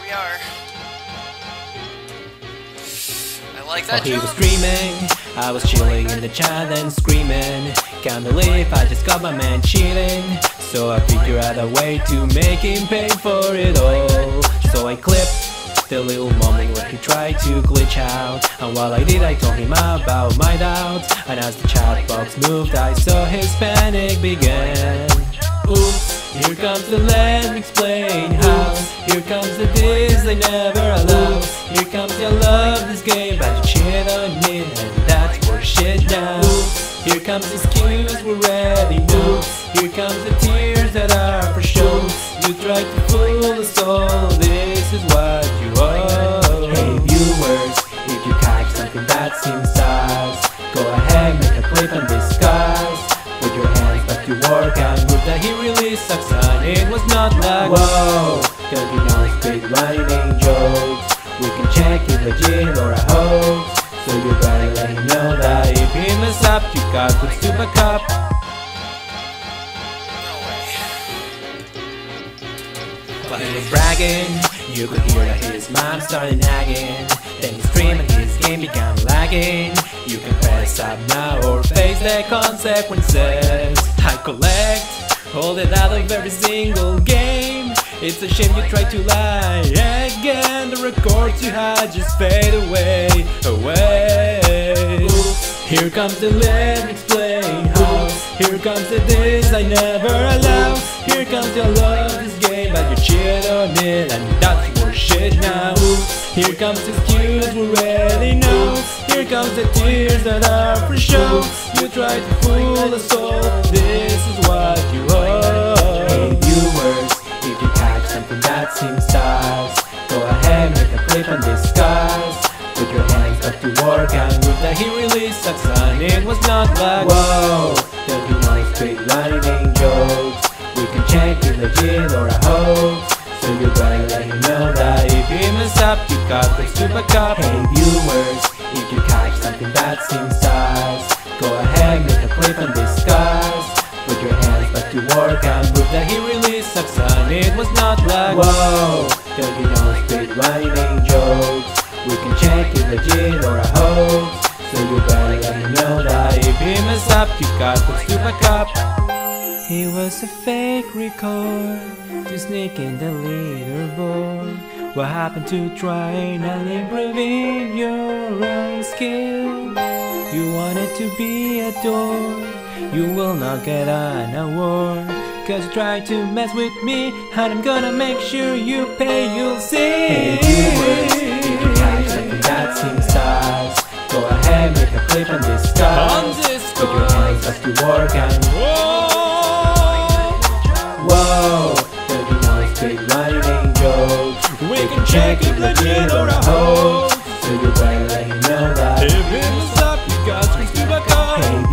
we are. I like that. While he was screaming, I was chilling in the chat and screaming. Can't believe I just got my man cheating. So I figured out a way to make him pay for it all. So I clipped the little moment where he tried to glitch out, and while I did I told him about my doubts. And as the chat box moved I saw his panic begin. Oops, here comes the let me explain how. Here comes the this I never allow. Here comes the I love this game but you cheat on me and that's where shit now. Oops, here comes the excuse we're ready. Oops, here comes the tears that are for show. You tried to fool us all, this is what you are. Hey viewers, if you catch something that seems sus, go ahead, make a clip and discuss. Put your hands back to work and prove that he really sucks and it was not like whoa, don't you know it's big running jokes. We can check if legit or a hoax. So you better let him know that if he mess up, you got good to back up. While he was bragging, you could hear that his mom started nagging. Then he screamed and his game began lagging. You can press up now or face the consequences. I collect all the data of every single game. It's a shame you tried to lie again. The records you had just fade away. Oops, here comes the let me explain how. Here comes the this I never allow. Here comes your love this game but you cheat on it and that's more shit now. Oops, here comes the excuse we already know. Here comes the tears that are for show. You tried to fool us all, this is what you are. Hey viewers, if you catch something that seems sus, go ahead, make a clip and discuss. Put your hands back to work and prove that he really sucks and it was not like whoa, don't you know it's big running jokes. We can check if legit or a hoax. So you better let him know that if he mess up, you got things to back up. Hey viewers, if you catch something that seems sus, go ahead, make a clip and discuss. Put your hands back to work and prove that he really sucks and it was not like whoa, don't you know it's big running jokes. We can check if legit or a hoax. So you better let him know that if he mess up, you got things to back up. He was a fake record to sneak in the leaderboard. What happened to trying and improving your own skill? You wanted to be adored, you will not get an award. Cause you tried to mess with me and I'm gonna make sure you pay, you'll see. Hey viewers, if you catch something that seems sus, go ahead, make a clip and discuss. Put your hands back to work and whoa, don't you know it's big running jokes. We can check if legit or a hoax. So you better let him know that if it was up, you got things to back up. Hey